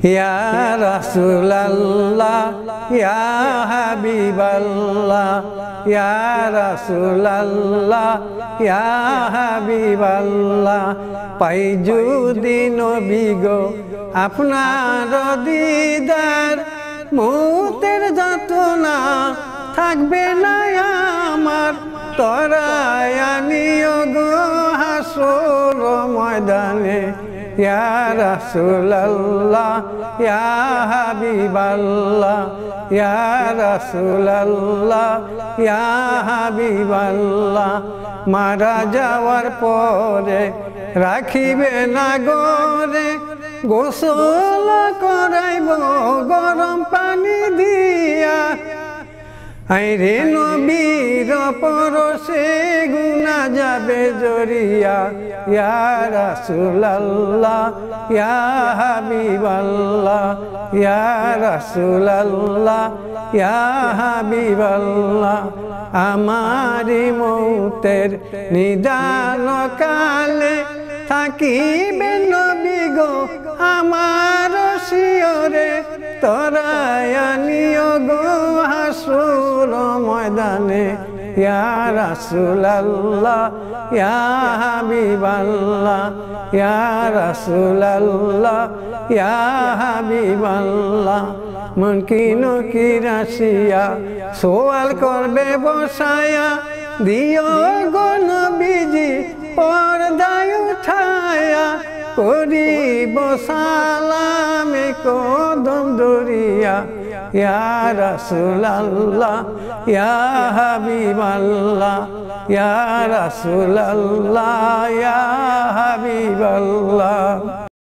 ইয়া রাসূলুল্লাহ ইয়া হাবিবাল্লাহ ইয়া রাসূলুল্লাহ ইয়া হাবিবাল্লাহ পাই যদি নবী গো আপনার দিদার মৌতের যাতনা থাকবে না আমার তরায় আনিও গো হাসর ময়দানে ইয়া রাসূলুল্লাহ ইয়া হাবিবাল্লাহ ইয়া রাসূলুল্লাহ ইয়া হাবিবাল্লাহ মারা যাওয়ার পরে রাখিবে না গরে গোসল করাইব গরম পানি দিয়া আইরে নবীর পরশে গুনা যাবে জরিয়া ইয়া রাসূলুল্লাহ ইয়া হাবিবাল্লাহ ইয়া রাসূলুল্লাহ ইয়া হাবিবাল্লাহ আমারি মৌতের নিদান কালে থাকিবে নবী গো আমার শিয়রে তরায় আনিও গো হাসর ময়দানে ইয়া রাসূলুল্লাহ ইয়া হাবিবাল্লাহ ইয়া রাসূলুল্লাহ ইয়া হাবিবাল্লাহ মুনকিন কি রাশিয়া সওয়াল করবে বসায়া দিও গো নবীজি পর্দায় উঠায়া করিব সালামে কদম দরিয়া ইয়া রাসূলুল্লাহ ইয়া হাবিবাল্লাহ ইয়া রাসূলুল্লাহ ইয়া হাবিবাল্লাহ।